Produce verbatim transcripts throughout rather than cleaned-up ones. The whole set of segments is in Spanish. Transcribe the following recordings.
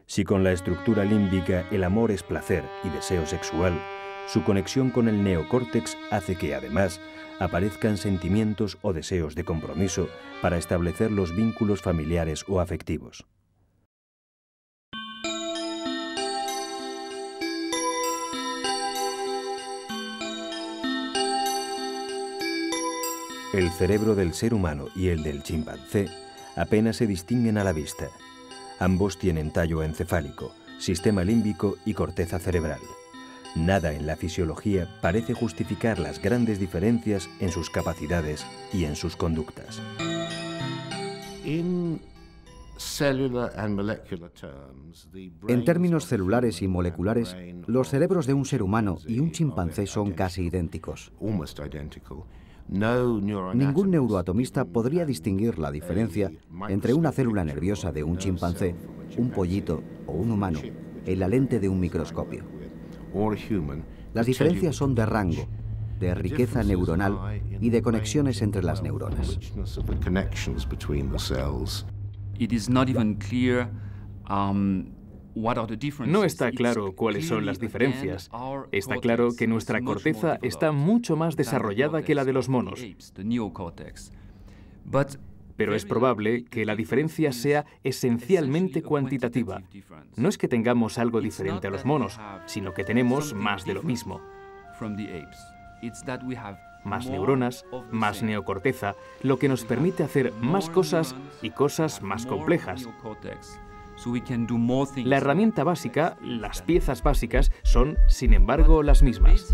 Si con la estructura límbica el amor es placer y deseo sexual, su conexión con el neocórtex hace que, además, aparezcan sentimientos o deseos de compromiso para establecer los vínculos familiares o afectivos. El cerebro del ser humano y el del chimpancé apenas se distinguen a la vista. Ambos tienen tallo encefálico, sistema límbico y corteza cerebral. Nada en la fisiología parece justificar las grandes diferencias en sus capacidades y en sus conductas. En términos celulares y moleculares, los cerebros de un ser humano y un chimpancé son casi idénticos. Ningún neuroatomista podría distinguir la diferencia entre una célula nerviosa de un chimpancé, un pollito o un humano en la lente de un microscopio. Las diferencias son de rango, de riqueza neuronal y de conexiones entre las neuronas. No está claro cuáles son las diferencias. Está claro que nuestra corteza está mucho más desarrollada que la de los monos. Pero es probable que la diferencia sea esencialmente cuantitativa. No es que tengamos algo diferente a los monos, sino que tenemos más de lo mismo. Más neuronas, más neocorteza, lo que nos permite hacer más cosas y cosas más complejas. La herramienta básica, las piezas básicas, son, sin embargo, las mismas.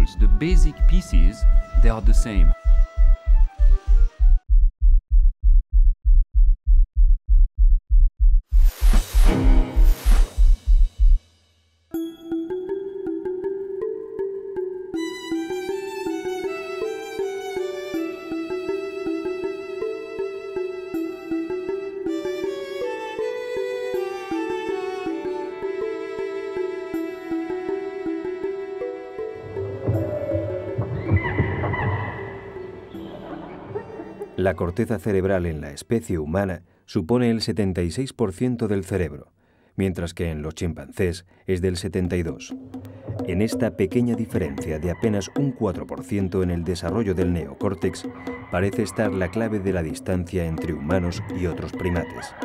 La corteza cerebral en la especie humana supone el setenta y seis por ciento del cerebro, mientras que en los chimpancés es del setenta y dos por ciento. En esta pequeña diferencia de apenas un cuatro por ciento en el desarrollo del neocórtex parece estar la clave de la distancia entre humanos y otros primates.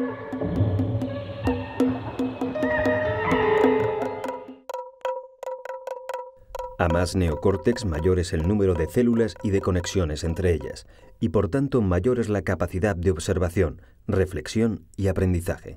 A más neocórtex, mayor es el número de células y de conexiones entre ellas, y por tanto mayor es la capacidad de observación, reflexión y aprendizaje.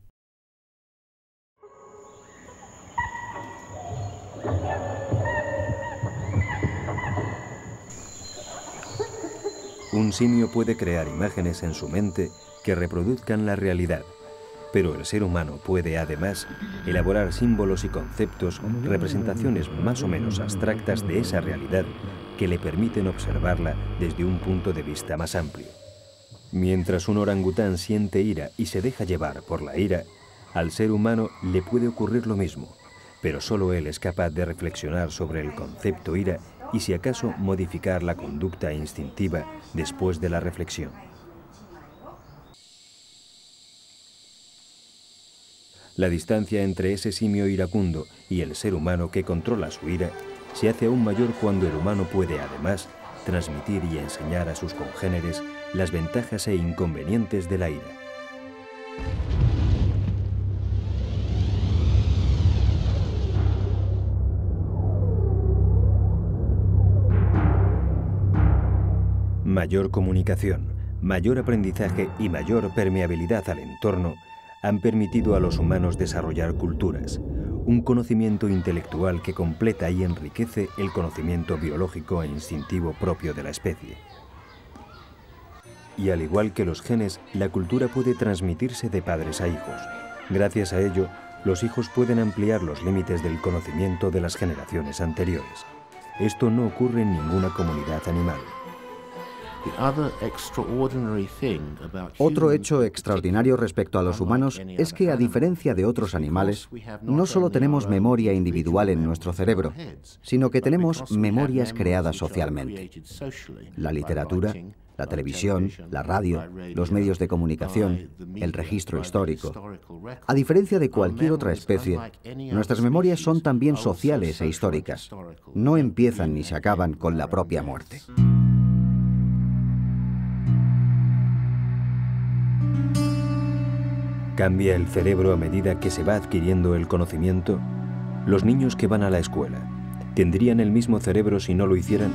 Un simio puede crear imágenes en su mente que reproduzcan la realidad, pero el ser humano puede, además, elaborar símbolos y conceptos, representaciones más o menos abstractas de esa realidad que le permiten observarla desde un punto de vista más amplio. Mientras un orangután siente ira y se deja llevar por la ira, al ser humano le puede ocurrir lo mismo, pero solo él es capaz de reflexionar sobre el concepto ira y, si acaso, modificar la conducta instintiva después de la reflexión. La distancia entre ese simio iracundo y el ser humano que controla su ira se hace aún mayor cuando el humano puede, además, transmitir y enseñar a sus congéneres las ventajas e inconvenientes de la ira. Mayor comunicación, mayor aprendizaje y mayor permeabilidad al entorno han permitido a los humanos desarrollar culturas, un conocimiento intelectual que completa y enriquece el conocimiento biológico e instintivo propio de la especie. Y al igual que los genes, la cultura puede transmitirse de padres a hijos. Gracias a ello, los hijos pueden ampliar los límites del conocimiento de las generaciones anteriores. Esto no ocurre en ninguna comunidad animal. Otro hecho extraordinario respecto a los humanos es que, a diferencia de otros animales, no solo tenemos memoria individual en nuestro cerebro, sino que tenemos memorias creadas socialmente. La literatura, la televisión, la radio, los medios de comunicación, el registro histórico. A diferencia de cualquier otra especie, nuestras memorias son también sociales e históricas. No empiezan ni se acaban con la propia muerte. ¿Cambia el cerebro a medida que se va adquiriendo el conocimiento? Los niños que van a la escuela, ¿tendrían el mismo cerebro si no lo hicieran?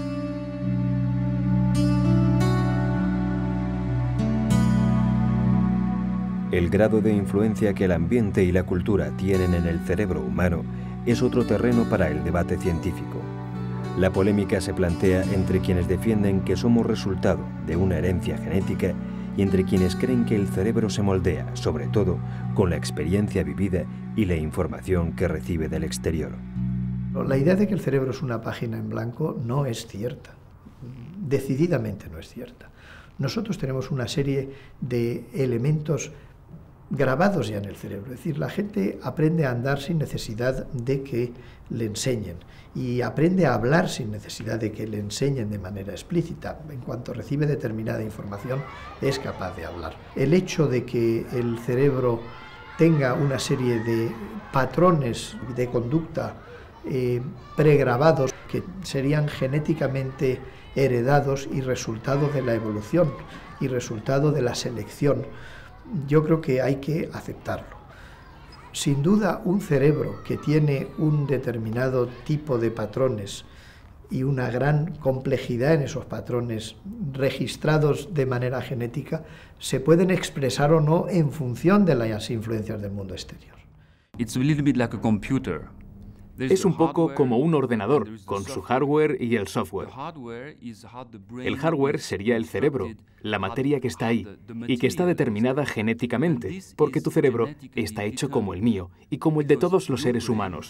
El grado de influencia que el ambiente y la cultura tienen en el cerebro humano es otro terreno para el debate científico. La polémica se plantea entre quienes defienden que somos resultado de una herencia genética y entre quienes creen que el cerebro se moldea, sobre todo, con la experiencia vivida y la información que recibe del exterior. La idea de que el cerebro es una página en blanco no es cierta. Decididamente no es cierta. Nosotros tenemos una serie de elementos grabados ya en el cerebro. Es decir, la gente aprende a andar sin necesidad de que le enseñen y aprende a hablar sin necesidad de que le enseñen de manera explícita. En cuanto recibe determinada información, es capaz de hablar. El hecho de que el cerebro tenga una serie de patrones de conducta eh, pregrabados que serían genéticamente heredados y resultado de la evolución y resultado de la selección, yo creo que hay que aceptarlo. Sin duda, un cerebro que tiene un determinado tipo de patrones y una gran complejidad en esos patrones registrados de manera genética se pueden expresar o no en función de las influencias del mundo exterior. It's a little bit like a computer. Es un poco como un ordenador, con su hardware y el software. El hardware sería el cerebro, la materia que está ahí, y que está determinada genéticamente, porque tu cerebro está hecho como el mío, y como el de todos los seres humanos.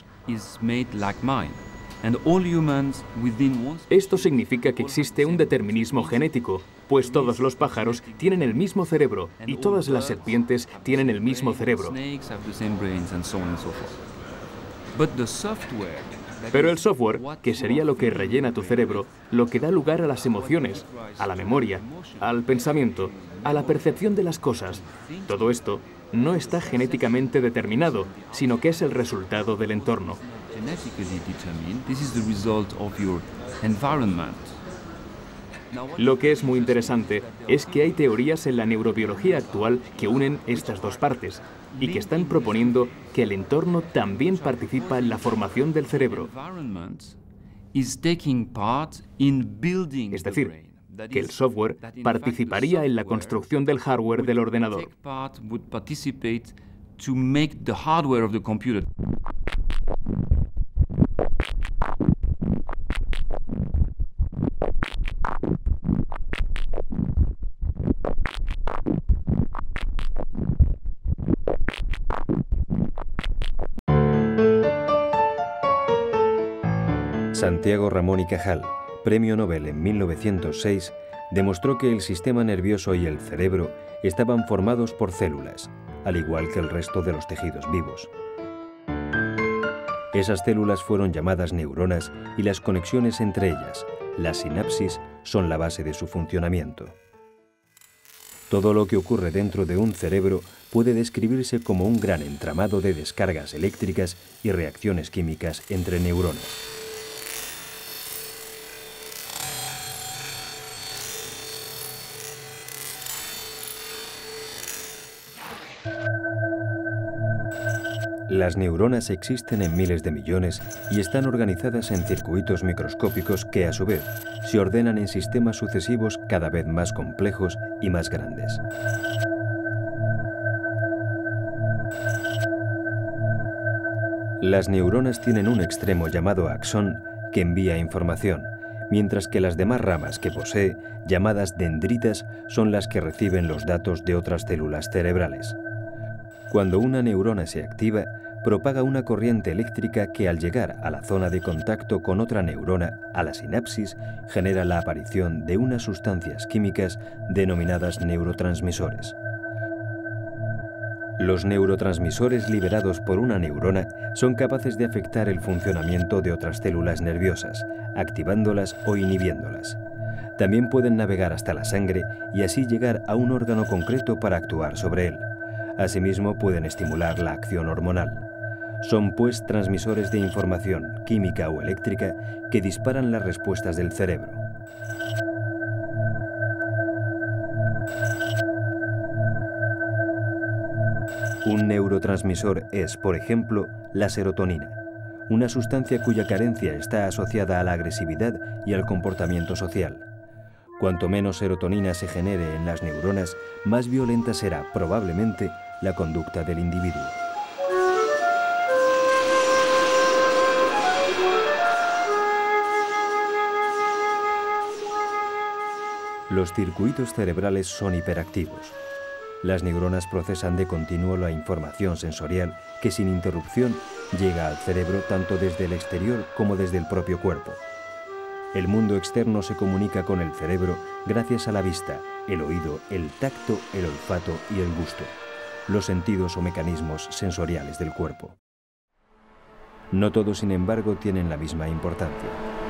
Esto significa que existe un determinismo genético, pues todos los pájaros tienen el mismo cerebro, y todas las serpientes tienen el mismo cerebro. Pero el software, que sería lo que rellena tu cerebro, lo que da lugar a las emociones, a la memoria, al pensamiento, a la percepción de las cosas, todo esto no está genéticamente determinado, sino que es el resultado del entorno. Lo que es muy interesante es que hay teorías en la neurobiología actual que unen estas dos partes y que están proponiendo que el entorno también participa en la formación del cerebro. Es decir, que el software participaría en la construcción del hardware del ordenador. Santiago Ramón y Cajal, premio Nobel en mil novecientos seis, demostró que el sistema nervioso y el cerebro estaban formados por células, al igual que el resto de los tejidos vivos. Esas células fueron llamadas neuronas y las conexiones entre ellas, las sinapsis, son la base de su funcionamiento. Todo lo que ocurre dentro de un cerebro puede describirse como un gran entramado de descargas eléctricas y reacciones químicas entre neuronas. Las neuronas existen en miles de millones y están organizadas en circuitos microscópicos que, a su vez, se ordenan en sistemas sucesivos cada vez más complejos y más grandes. Las neuronas tienen un extremo llamado axón que envía información, mientras que las demás ramas que posee, llamadas dendritas, son las que reciben los datos de otras células cerebrales. Cuando una neurona se activa, propaga una corriente eléctrica que al llegar a la zona de contacto con otra neurona, a la sinapsis, genera la aparición de unas sustancias químicas denominadas neurotransmisores. Los neurotransmisores liberados por una neurona son capaces de afectar el funcionamiento de otras células nerviosas, activándolas o inhibiéndolas. También pueden navegar hasta la sangre y así llegar a un órgano concreto para actuar sobre él. Asimismo, pueden estimular la acción hormonal. Son, pues, transmisores de información, química o eléctrica, que disparan las respuestas del cerebro. Un neurotransmisor es, por ejemplo, la serotonina, una sustancia cuya carencia está asociada a la agresividad y al comportamiento social. Cuanto menos serotonina se genere en las neuronas, más violenta será, probablemente, la conducta del individuo. Los circuitos cerebrales son hiperactivos. Las neuronas procesan de continuo la información sensorial que sin interrupción llega al cerebro tanto desde el exterior como desde el propio cuerpo. El mundo externo se comunica con el cerebro gracias a la vista, el oído, el tacto, el olfato y el gusto, los sentidos o mecanismos sensoriales del cuerpo. No todos, sin embargo, tienen la misma importancia.